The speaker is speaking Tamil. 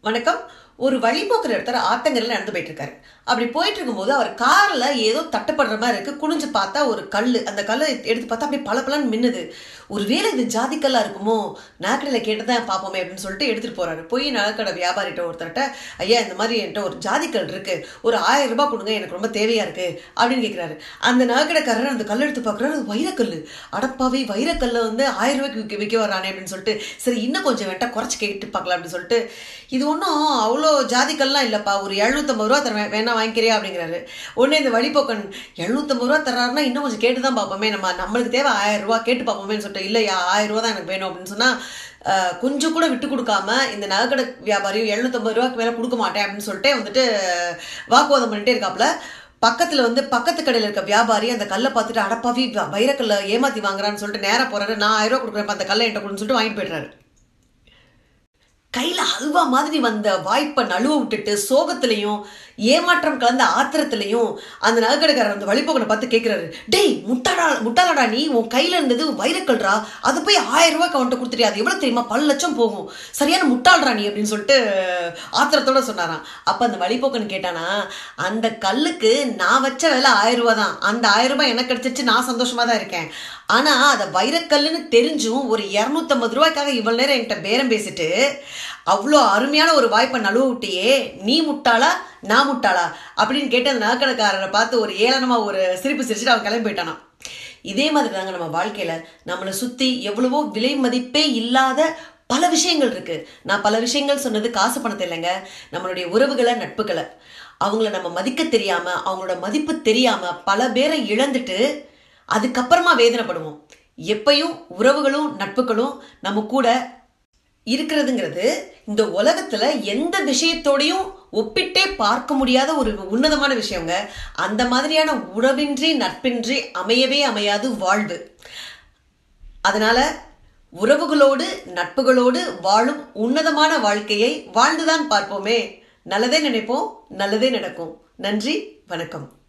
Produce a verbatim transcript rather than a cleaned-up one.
வணக்கம். ஒரு வழிபோக்குற இடத்துல ஆத்தங்கரையில் நடந்து போயிட்டு இருக்காரு. அப்படி போயிட்டு இருக்கும்போது அவர் கார்ல ஏதோ தட்டுப்படுற மாதிரி இருக்கு. குனிஞ்சு பார்த்தா ஒரு கல். அந்த கல்லை எடுத்து பார்த்தா அப்படியே பல பலன்னு மின்னுது. ஒருவேளை இது ஜாதிக்கல்லா இருக்குமோ, நகைக்கடையில் கேட்டுதான் பார்ப்போமே அப்படின்னு சொல்லிட்டு எடுத்துட்டு போறாரு. போய் நகைக்கடை வியாபாரிட்ட ஒருத்தர்கிட்ட, ஐயா இந்த மாதிரி என்கிட்ட ஒரு ஜாதிக்கல் இருக்கு, ஒரு ஆயிரம் ரூபாய் கொடுங்க, எனக்கு ரொம்ப தேவையா இருக்கு அப்படின்னு கேட்கிறாரு. அந்த நகைக்கடைக்காரர் அந்த கல் எடுத்து பார்க்குறாரு, அது வைரக்கல். அடப்பாவே, வைரக்கல்ல வந்து ஆயிரம் ரூபாய்க்கு விற்க விற்க வரானே அப்படின்னு சொல்லிட்டு, சரி இன்னும் கொஞ்சம் வேண்டா குறைச்சி கேட்டு பார்க்கலாம் அப்படின்னு சொல்லிட்டு, இது ஒன்றும் அவ்வளோ ஜாதிக்கல்லாம் இல்லப்பா, ஒரு எழுநூத்தம்பது ரூபா தர வேணா வாங்கிக்கிறியா அப்படிங்கிறாரு. உடனே இந்த வழிபோக்கன் எழுநூத்தம்பது ரூபா தர்றாருன்னா இன்னும் கொஞ்சம் கேட்டுதான் பார்ப்போமே, நம்ம நம்மளுக்கு தேவை ஆயிரம் ரூபா, கேட்டு பார்ப்போமேன்னு சொல்லிட்டு, இல்லையா ஆயிரம் ரூபா தான் எனக்கு வேணும் அப்படின்னு சொன்னா, கொஞ்சம் கூட விட்டு கொடுக்காம இந்த நகைக்கடை வியாபாரியும் எழுநூத்தம்பது ரூபாய்க்கு மேலே கொடுக்க மாட்டேன் அப்படின்னு சொல்லிட்டு வந்துட்டு வாக்குவாதம் பண்ணிட்டே இருக்காப்புல. பக்கத்துல வந்து பக்கத்து கடையில் இருக்க வியாபாரி அந்த கல்லை பார்த்துட்டு, அடப்பாவி வைரக்கல்லை ஏமாத்தி வாங்குறான்னு சொல்லிட்டு நேரா போறாரு. நான் ஆயிரம் ரூபா கொடுக்குறேன், அந்த கல்லை என்கிட்ட கொடுன்னு சொல்லிட்டு வாங்கிட்டு போயிடுறாரு. கையில அல்வா மாதிரி வந்த வாய்ப்பை நழுவ விட்டுட்டு சோகத்திலையும் ஏமாற்றம் கலந்த ஆத்திரத்திலையும் அந்த நகைக்கடைக்காரர் அந்த வழிபோக்கனை பார்த்து கேட்கிறாரு, டேய் முட்டாடா முட்டாளடா நீ, உன் கையில இருந்தது வைரக்கல்றா, அது போய் ஆயிரம் ரூபாய்க்கு அவன்கிட்ட கொடுத்துட்டியா, அது எவ்வளவு தெரியுமா, பல லட்சம் போகும், சரியான முட்டாள்றா நீ அப்படின்னு சொல்லிட்டு ஆத்திரத்தோட சொன்னாராம். அப்ப அந்த வழிபோக்கன் கேட்டானா, அந்த கல்லுக்கு நான் வச்ச விலை ஆயிரம் ரூபாய் தான், அந்த ஆயிரம் ரூபாய் எனக்கு கிடைச்சிச்சு, நான் சந்தோஷமா தான் இருக்கேன். ஆனா அதை வைரக்கல்லுன்னு தெரிஞ்சும் ஒரு இருநூத்தி ஐம்பது ரூபாய்க்காக இவ்வளவு நேரம் என்கிட்ட பேரம் பேசிட்டு அவ்வளோ அருமையான ஒரு வாய்ப்பை நழுவ விட்டியே, நீ முட்டாளா நான் முட்டாளா அப்படின்னு கேட்டு அந்த நகைக்கடைக்காரரை பார்த்து ஒரு ஏளனமா ஒரு சிரிப்பு சிரிச்சுட்டு அவன் கிளம்பி போயிட்டானா. இதே மாதிரி தாங்க நம்ம வாழ்க்கையில நம்மளை சுத்தி எவ்வளவோ விலை மதிப்பே இல்லாத பல விஷயங்கள் இருக்கு. நான் பல விஷயங்கள் சொன்னது காசு பணத்தை இல்லைங்க, நம்மளுடைய உறவுகளை, நட்புகளை. அவங்கள நம்ம மதிக்க தெரியாம, அவங்களோட மதிப்பு தெரியாம பல பேரை இழந்துட்டு அதுக்கப்புறமா வேதனைப்படுவோம். எப்பயும் உறவுகளும் நட்புகளும் நம்ம கூட இருக்கிறதுங்கிறது இந்த உலகத்துல எந்த விஷயத்தோடையும் ஒப்பிட்டே பார்க்க முடியாத ஒரு உன்னதமான விஷயங்க. அந்த மாதிரியான உறவின்றி நட்பின்றி அமையவே அமையாது வாழ்வு. அதனால உறவுகளோடு நட்புகளோடு வாழும் உன்னதமான வாழ்க்கையை வாழ்ந்துதான் பார்ப்போமே. நல்லதே நினைப்போம், நல்லதே நடக்கும். நன்றி, வணக்கம்.